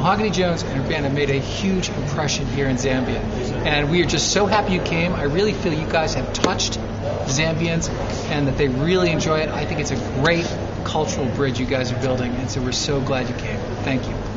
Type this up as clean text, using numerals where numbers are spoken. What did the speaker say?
Mahogany Jones and her band have made a huge impression here in Zambia. And we are just so happy you came. I really feel you guys have touched Zambians and that they really enjoy it. I think it's a great cultural bridge you guys are building, and so we're so glad you came. Thank you.